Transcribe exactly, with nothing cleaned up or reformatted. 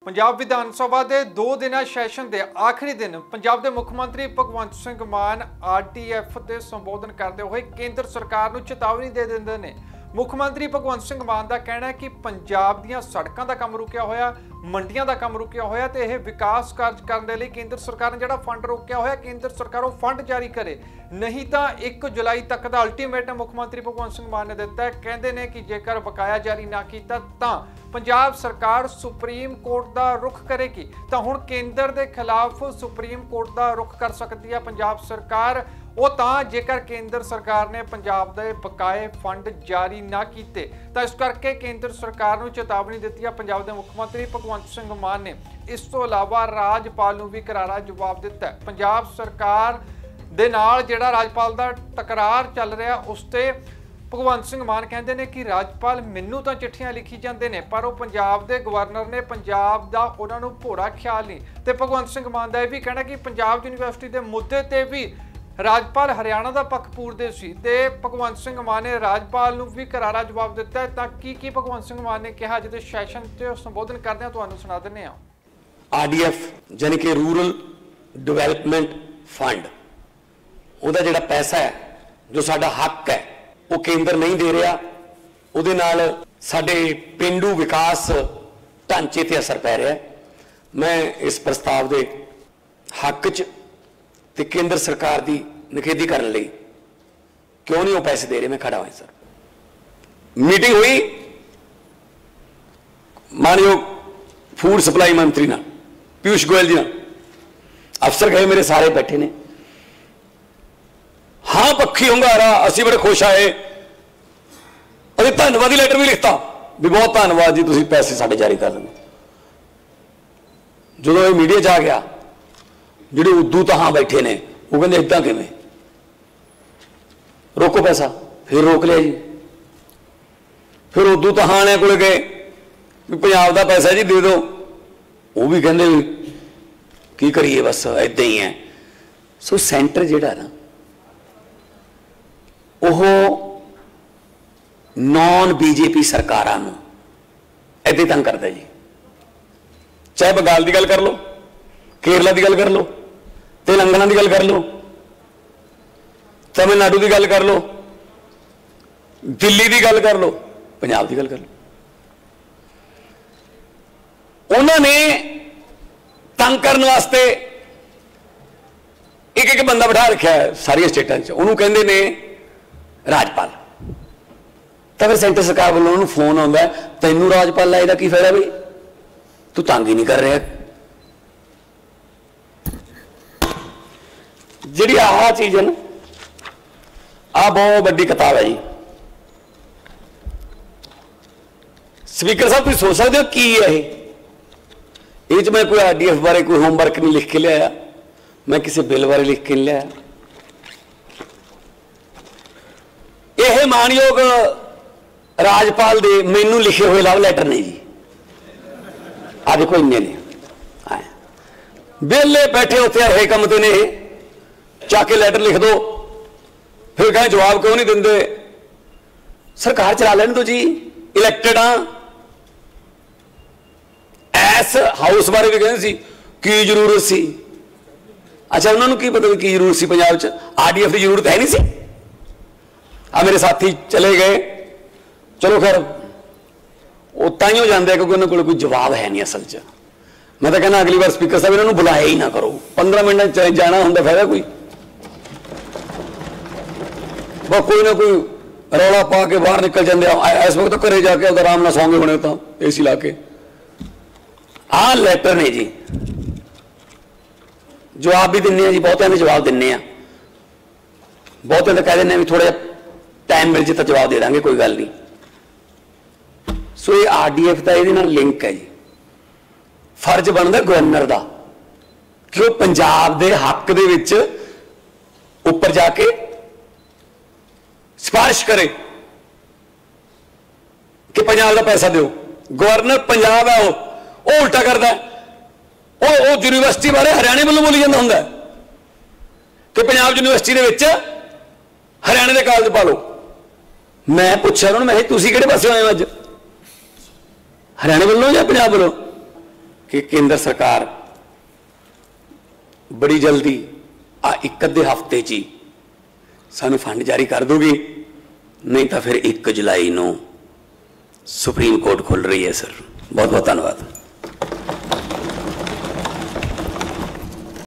पंजाब विधान सभा के दो दिन सैशन के आखिरी दिन पंजाब के मुख्य मंत्री भगवंत सिंह मान आर टी एफ के संबोधन करते हुए केंद्र सरकार को चेतावनी दे देंगे ने। मुख्य मंत्री भगवंत सिंह मान का कहना है कि पंजाब दी सड़कों का काम रुकिया होया, मंडियां का काम रुकिया होया ते यह विकास कार्य करने लिए केंद्र सरकार ने जिहड़ा फंड रोकिया होया केंद्र सरकार वो फंड जारी करे, नहीं तो एक जुलाई तक का अल्टीमेटम मुख्य मंत्री भगवंत सिंह मान ने दिता है। कहते हैं कि जेकर बकाया जारी ना किया तो पंजाब सरकार सुप्रीम कोर्ट का रुख करेगी, तो हुण केंद्र के खिलाफ सुप्रीम कोर्ट का रुख कर सकती है पंजाब सरकार, वो तां जेकर केंद्र सरकार ने पंजाब के बकाए फंड जारी ना किए। तो इस करके केंद्र सरकार को चेतावनी दी है पंजाब के मुख्य मंत्री भगवंत सिंह मान ने। इस तो इलावा राज्यपाल को भी करारा जवाब दिता है। पंजाब सरकार दे नाल जिहड़ा राज्यपाल का तकरार चल रहा उसते भगवंत सिंह मान कहते हैं कि राज्यपाल मैनू तो चिट्ठियां लिखी जाते हैं पर वो पंजाब के गवर्नर ने पंजाब का उन्होंने भोरा ख्याल नहीं। तो भगवंत सिंह मान का यह भी कहना कि पंजाब यूनिवर्सिटी के मुद्दे ते भी राज्यपाल हरियाणा का पक्ष पूरते सी ते भगवंत सिंह मान ने राज्यपाल को भी करारा जवाब दिता है। तां की की भगवंत सिंह मान ने कहा जिहदे सैशन ते संबोधन करते हैं तुहानूं सुना दिंदे हां। आर डी एफ यानी कि रूरल डिवेलपमेंट फंड उहदा जिहड़ा पैसा है जो साडा हक है वो केंद्र नहीं दे रहा, उहदे नाल साडे पेंडू विकास ढांचे ते असर पै रहा है। मैं इस प्रस्ताव के हक च ते केंद्र सरकार की निखेधी करने लई क्यों नहीं वो पैसे दे रहे मैं खड़ा हुआ सर। मीटिंग हुई मानयोग फूड सप्लाई मंत्री ना पीयूष गोयल जी ना, अफसर गए मेरे सारे बैठे ने, हाँ पक्षी हुंगारा असी बड़े खुश आए, अभी धन्यवादी लैटर भी लिखता भी बहुत धन्यवाद जी तुसीं पैसे साडे जारी कर देंगे। जो ये मीडिया च आ गया जिहड़े उद्दू तो हाँ बैठे ने वो कहते इदां किवें रोको पैसा, फिर रोक लिया जी। फिर उद्दू तो हाँ ने कोल गए भी पंजाब का पैसा जी दे दो, वो भी कहते की करिए बस इदां ही है। सो सेंटर जिहड़ा ना ਉਹ नॉन बीजेपी सरकारां नूं ऐदे तंग करता जी। चाहे बंगाल की गल कर लो, केरला की गल कर लो, तेलंगाना की गल कर लो, तमिलनाडु की गल कर लो, दिल्ली की गल कर लो, पंजाब की गल कर लो। उन्होंने तंग करने वास्ते एक एक बंदा बिठा रखा है सारिया स्टेटां च, उन्होंने कहते ने राजपाल। तो फिर सेंटर सरकार वालों उन्होंने फोन आता है तेनू राजपाल लाए की फायदा बई तू तंग ही नहीं कर रहा। जी आह चीज है ना आ बहुत बड़ी किताब है जी। स्पीकर साहब तुम सोच सकते हो की है ये, मैं कोई आर डी एफ बारे कोई होमवर्क नहीं लिख के लिया, मैं किसी बिल बारे लिख के नहीं लिया। यह मानयोग राजपाल दे मैनू लिखे हुए लव लैटर नहीं जी। आ देखो इन्ने ने आए बेले बैठे उत्थे है कम ते ने चाके लैटर लिख दो, फिर कहें जवाब क्यों नहीं देंगे। सरकार चला लेने दो जी, इलैक्टेड हाँ। एस हाउस बारे भी कहते सी की जरूरत सी, अच्छा उन्होंने की पता की जरूरत सी पंजाब च आर डी एफ की जरूरत है नहीं सी। आ मेरे साथी चले गए, चलो खैर वो ताइयों जाते क्योंकि उन्होंने कोई जवाब है नहीं असल च। मैं तो कहना अगली बार स्पीकर साहब इन्होंने बुलाया ही ना करो, पंद्रह मिनट जाना होंगे फायदा कोई बस कोई ना कोई रौला पा के बाहर निकल जाते। इस वक्त तो घरे जाके आराम ना सौंगे होने तो ए सी ला के। आ लैटर ने जी जवाब भी दिन्ने जी, बहुतों ने जवाब दिन्ने, बहुतों तो कह दें भी थोड़ा टाइम मिल जाए तो जवाब दे देंगे कोई गल नहीं। सो ये आर डी एफ का ये लिंक है जी। फर्ज बनता गवर्नर का कि वो पंजाब के हक दे विच उपर जाके सिफारिश करे कि पंजाब का पैसा दो। गवर्नर पंजाब है वो उल्टा करता है, वो यूनिवर्सिटी बारे हरियाणे वालों बोली जाता होंगे कि पंजाब यूनिवर्सिटी के विच हरियाणे के कॉलेज पा लो। मैं पूछा उन्होंने मैं तुसीं किहड़े पासे आए हो अज, हरियाणे वालों या पंजाब वालों? कि केंद्र सरकार बड़ी जल्दी आ एक अद्धे हफ्ते च ही सानू फंड जारी कर दोगी, नहीं तो फिर एक जुलाई नूं सुप्रीम कोर्ट खुल रही है। सर बहुत बहुत धन्यवाद।